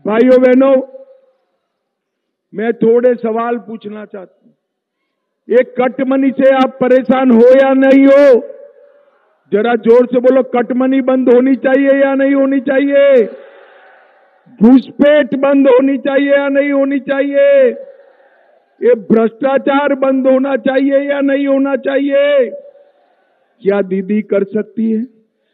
भाइयों बहनों, मैं थोड़े सवाल पूछना चाहता हूं। एक कट मनी से आप परेशान हो या नहीं हो? जरा जोर से बोलो, कट मनी बंद होनी चाहिए या नहीं होनी चाहिए? घुसपैठ बंद होनी चाहिए या नहीं होनी चाहिए? ये भ्रष्टाचार बंद होना चाहिए या नहीं होना चाहिए? क्या दीदी कर सकती है?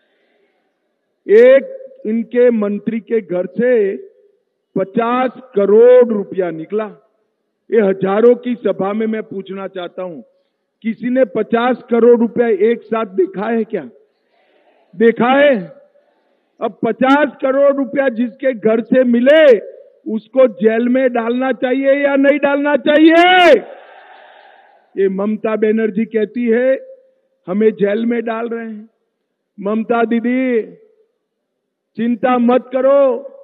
एक इनके मंत्री के घर से 50 करोड़ रुपया निकला। ये हजारों की सभा में मैं पूछना चाहता हूं, किसी ने 50 करोड़ रुपया एक साथ देखा है क्या? देखा है? अब 50 करोड़ रुपया जिसके घर से मिले उसको जेल में डालना चाहिए या नहीं डालना चाहिए? ये ममता बनर्जी कहती है हमें जेल में डाल रहे हैं। ममता दीदी, चिंता मत करो,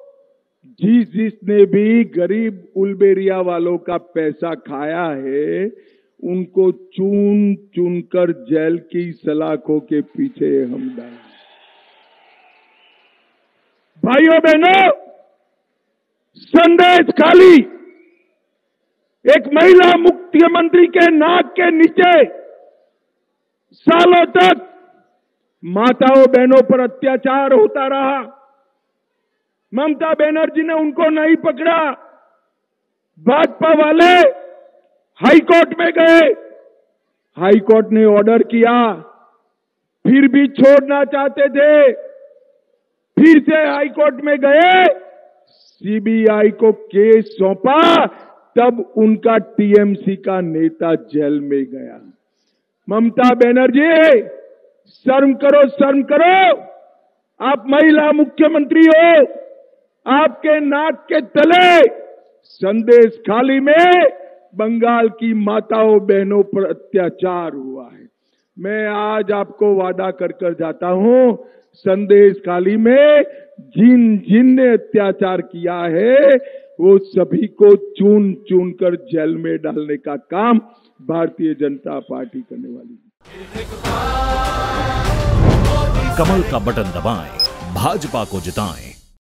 जिसने भी गरीब उलबेरिया वालों का पैसा खाया है उनको चुन चुन कर जेल की सलाखों के पीछे हम डालें। भाइयों बहनों, संदेश खाली एक महिला मुख्यमंत्री के नाक के नीचे सालों तक माताओं बहनों पर अत्याचार होता रहा। ममता बनर्जी ने उनको नहीं पकड़ा। भाजपा वाले हाईकोर्ट में गए, हाईकोर्ट ने ऑर्डर किया, फिर भी छोड़ना चाहते थे। फिर से हाईकोर्ट में गए, सीबीआई को केस सौंपा, तब उनका टीएमसी का नेता जेल में गया। ममता बनर्जी, शर्म करो, शर्म करो। आप महिला मुख्यमंत्री हो, आपके नाक के तले संदेश खाली में बंगाल की माताओं बहनों पर अत्याचार हुआ है। मैं आज आपको वादा कर जाता हूं, संदेश खाली में जिन जिन ने अत्याचार किया है वो सभी को चुन चुन कर जेल में डालने का काम भारतीय जनता पार्टी करने वाली है। कमल का बटन दबाएं, भाजपा को जिताएं।